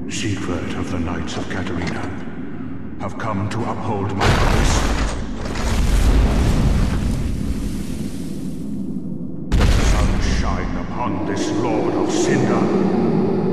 Siegward of the Knights of Katarina, have come to uphold my promise. Let the sun shine upon this Lord of Cinder.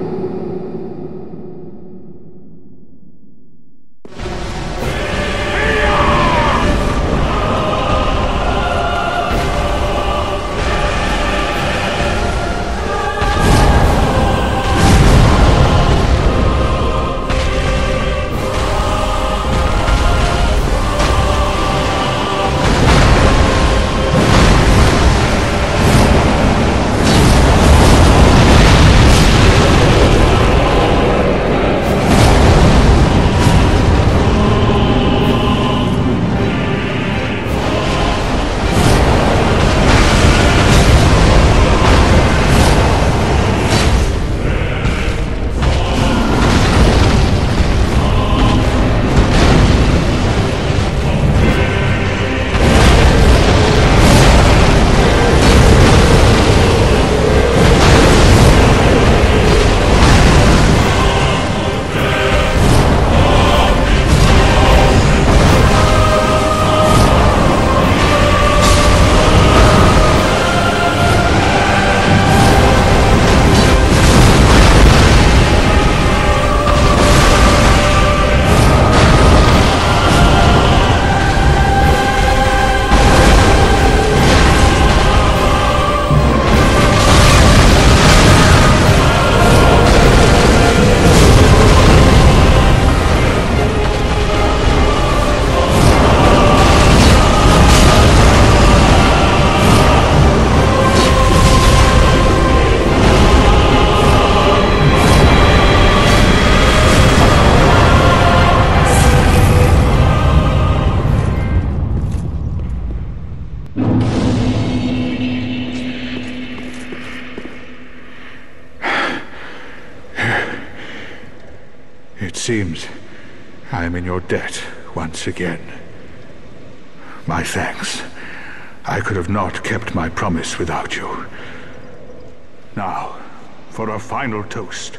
It seems I am in your debt once again. My thanks. I could have not kept my promise without you. Now, for a final toast.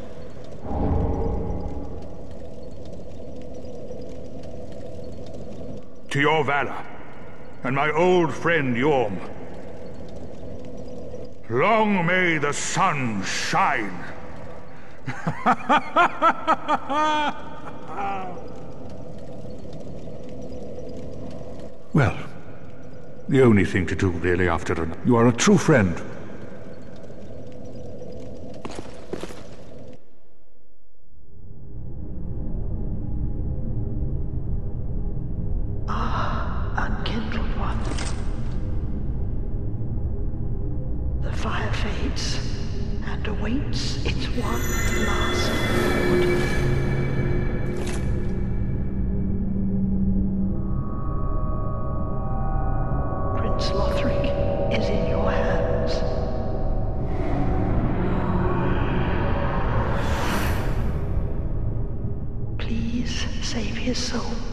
To your valor, and my old friend Yhorm. Long may the sun shine. Well, the only thing to do really after you are a true friend. Unkindled one. The fire fades and awaits its one last lord. Prince Lothric is in your hands. Please save his soul.